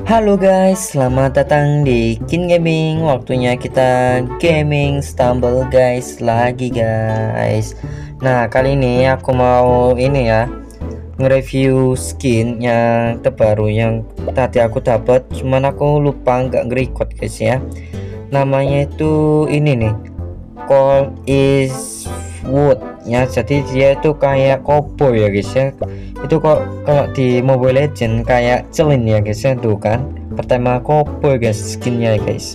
Halo guys, selamat datang di Kin Gaming. Waktunya kita gaming stumble guys lagi guys. Nah, kali ini aku mau ini ya, nge-review skin yang terbaru yang tadi aku dapat, cuman aku lupa nggak nge-record guys ya. Namanya itu ini nih, Call is Wood ya. Jadi dia itu kayak cowboy ya guys ya. Itu kok kalau di Mobile Legend kayak celin ya guys ya, tuh kan pertama cowboy guys skinnya guys.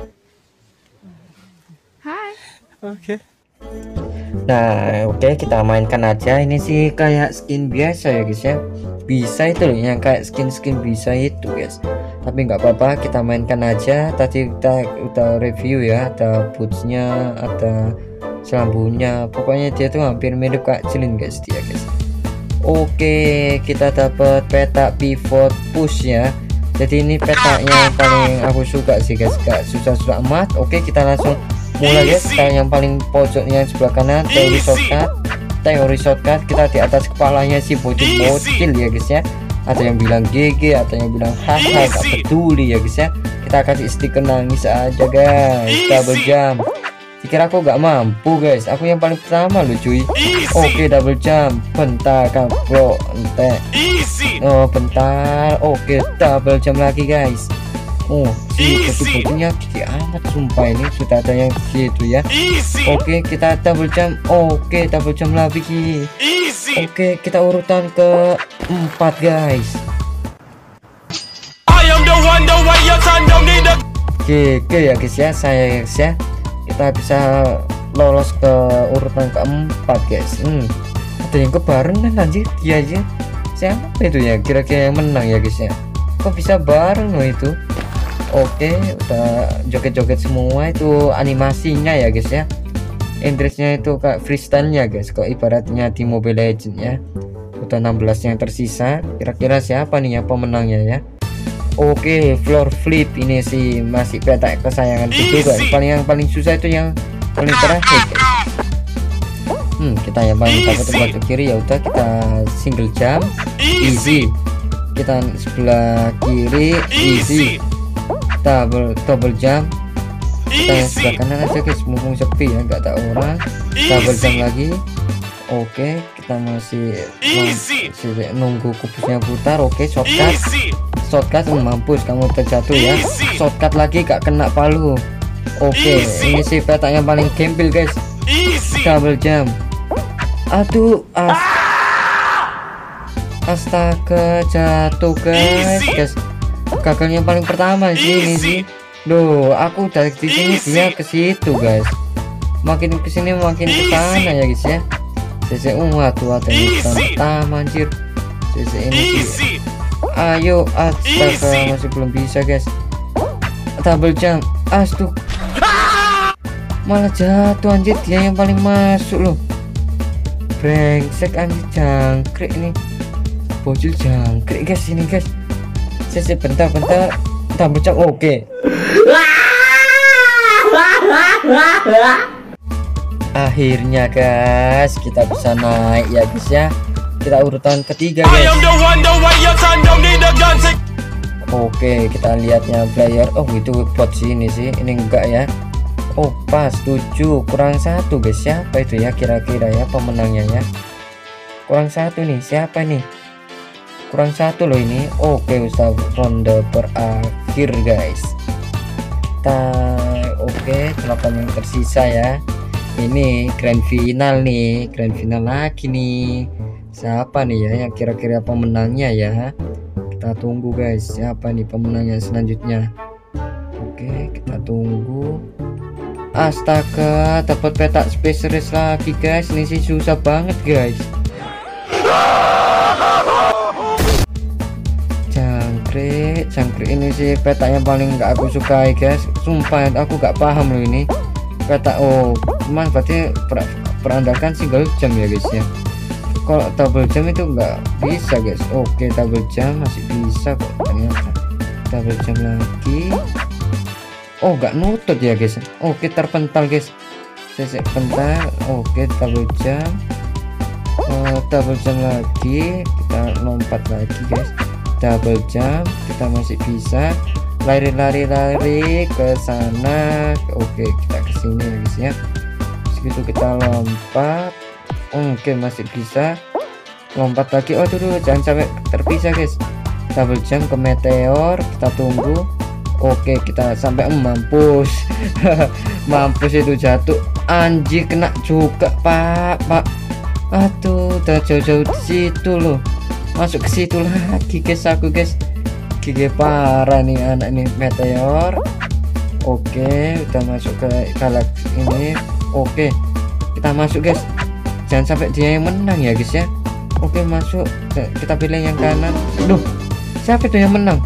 Hai. Oke. Nah oke, kita mainkan aja. Ini sih kayak skin biasa ya guys ya, bisa itu loh yang kayak skin bisa itu guys, tapi nggak apa-apa, kita mainkan aja. Tadi kita udah review ya, ada bootsnya, ada selambunya, pokoknya dia tuh hampir mirip kayak celin guys dia guys. Oke, kita dapat peta pivot push ya. Jadi ini petanya yang paling aku suka sih guys, gak susah-susah amat. Oke, kita langsung mulai guys. Kita yang paling pojok yang sebelah kanan, teori shortcut. Kita di atas kepalanya si bocil ya guys ya. Ada yang bilang GG, ada yang bilang haha, gak peduli ya guys ya. Kita kasih stiker nangis aja guys. Double jump. Dikira aku gak mampu guys, aku yang paling pertama loh cuy. Oke, double jump. Bentar kan bro, ente. Oh bentar. Oke, double jump lagi guys. Oh si bocil-bocilnya gigi amat sumpah, ini sudah ada yang gitu ya. Oke, kita double jump. Oke, double jump lagi. Oke, kita urutan ke 4 guys. GG ya guys ya, saya guys ya, kita bisa lolos ke urutan keempat guys. Ada yang kebarengan anjir, dia aja siapa itu ya kira-kira yang menang ya guys ya, kok bisa bareng loh itu. Oke, udah joget-joget semua, itu animasinya ya guys ya. Interestnya itu kayak freestyle-nya guys, kok ibaratnya di Mobile Legend ya. Udah 16 yang tersisa, kira-kira siapa nih yang pemenangnya ya. Oke, floor flip ini sih masih peta kesayangan juga. Yang paling susah itu yang paling terakhir guys. Kita yang paling takut tempat ke kiri, ya udah kita single jump easy. Kita sebelah kiri easy. Double jump. Kita yang sebelah kanan aja guys, mumpung sepi ya, nggak ada orang. Double jump lagi. Oke, kita masih nunggu kubusnya putar. Oke, shortcut mampus kamu terjatuh ya. Shortcut lagi gak kena palu. Oke, ini sih peta yang paling gempil guys. Double jump. Aduh, astaga, jatuh guys. Gagal yang paling pertama sih ini sih. Loh, aku dari di sini dia ke situ guys. Makin kesini makin ke sana ya guys ya. CC waduh, ada yang pertama anjir. CC ini sih. Ayo, astaga, masih belum bisa guys. Double jump. Aduh, malah jatuh anjir, dia yang paling masuk loh. Brengsek anjir, jangkrik nih, bocil jangkrik guys ini guys. Saya bentar double jump. Oke. Akhirnya guys kita bisa naik ya guys ya. Kita urutan ketiga guys. Oke, kita lihatnya player. Oh itu bot sini sih, ini enggak ya. Oh pas 7 kurang 1 guys. Siapa itu ya kira-kira ya pemenangnya ya? Kurang 1 nih, siapa nih? Kurang 1 loh ini. Oke, usaha ronde berakhir guys. Oke, 8 yang tersisa ya. Ini grand final nih, grand final lagi nih. Siapa nih ya yang kira-kira pemenangnya ya? Kita tunggu guys, siapa nih pemenangnya selanjutnya. Oke, kita tunggu. Astaga, dapat peta spesialis lagi guys. Ini sih susah banget guys. Jangkrik ini sih peta yang paling nggak aku sukai guys. Sumpah aku nggak paham loh ini peta. Oh, cuman berarti perandakan single jump ya guys ya. Kalau double jump itu nggak bisa guys. Oke, double jump masih bisa kok ternyata. Double jump lagi. Oh, nggak nutut ya guys. Oke, terpental guys. Saya bentar. Oke, double jump. Double jump lagi. Kita lompat lagi guys. double jump, kita masih bisa lari ke sana. Oke, kita ke sini ya guys ya. Segitu kita lompat. Oke, masih bisa lompat lagi. Oh tuh, jangan sampai terpisah guys. Double jump ke meteor, kita tunggu. Oke, kita sampai mampus. Mampus itu jatuh. Anjir, kena juga pak. Aduh, udah jauh-jauh di situ loh. Masuk ke situ lagi guys, aku guys. Gigi parah nih anak ini meteor. Oke, udah masuk ke galaksi ini. Oke, kita masuk guys. Jangan sampai dia yang menang ya guys ya. Oke, masuk. Kita pilih yang kanan. Duh, siapa itu yang menang?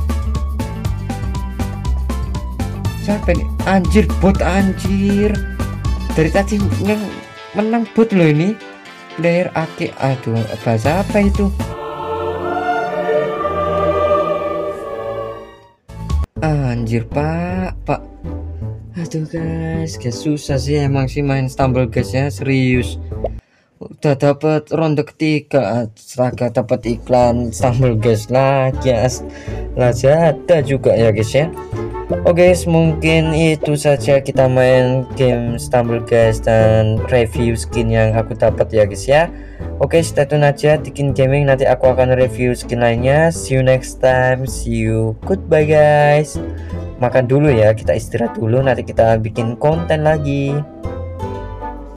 Siapa nih? Anjir, bot anjir. Dari tadi yang menang bot loh ini. Player Aki. Aduh, bahasa apa itu? Anjir pak. Aduh guys, susah sih emang sih main Stumble guys ya, serius. Udah dapat ronde ketiga, astaga, dapat iklan Stumble guys lagi ya. Lazada juga ya guys ya. Oke guys, mungkin itu saja kita main game Stumble guys dan review skin yang aku dapat ya guys ya. Oke, stay tune aja Tikin Gaming, nanti aku akan review skin lainnya. See you next time, see you, goodbye guys. Makan dulu ya, kita istirahat dulu, nanti kita bikin konten lagi.